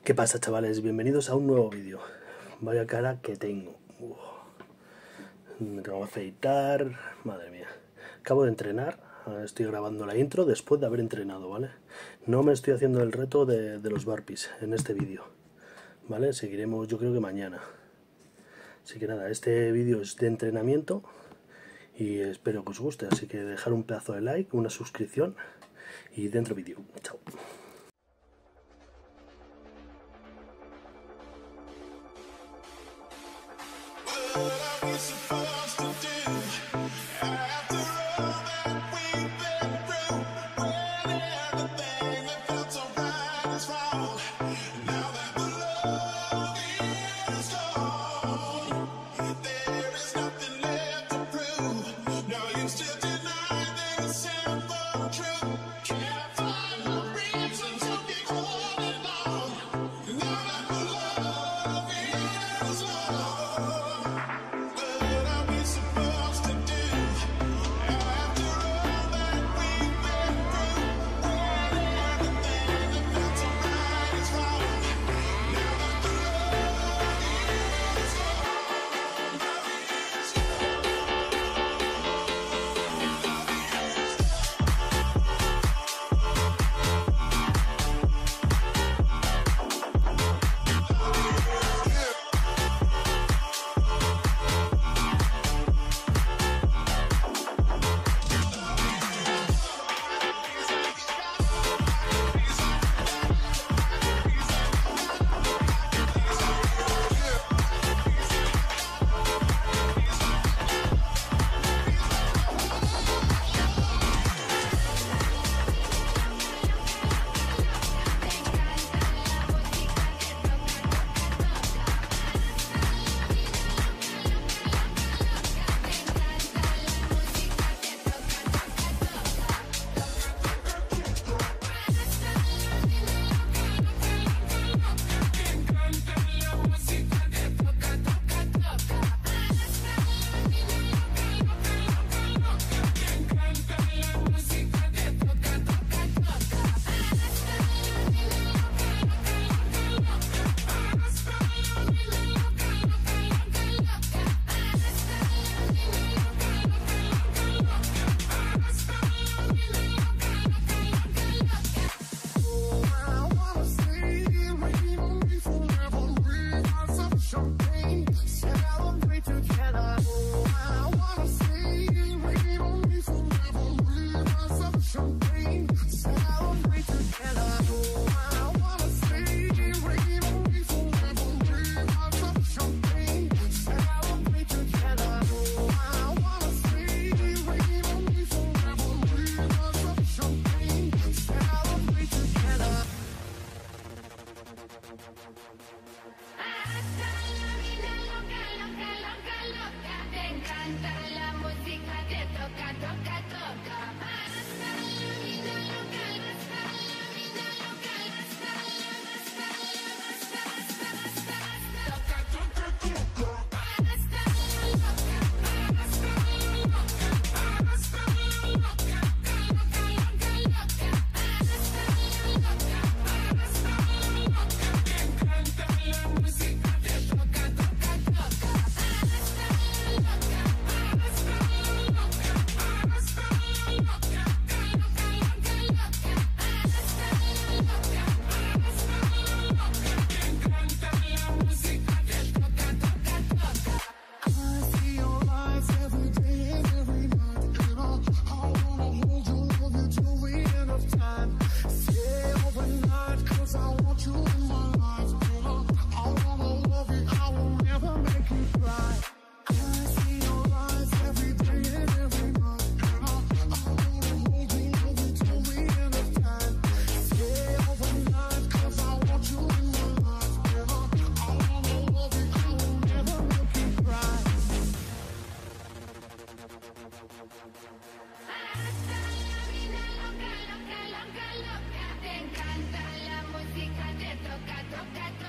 ¿Qué pasa, chavales? Bienvenidos a un nuevo vídeo. Vaya cara que tengo. Me tengo que afeitar. Madre mía. Acabo de entrenar. Estoy grabando la intro después de haber entrenado, ¿vale? No me estoy haciendo el reto de los burpees en este vídeo, ¿vale? Seguiremos, yo creo que mañana. Así que nada, este vídeo es de entrenamiento y espero que os guste. Así que dejar un pedazo de like, una suscripción y dentro vídeo. Chao. Te encanta la música, te toca, toca, toca.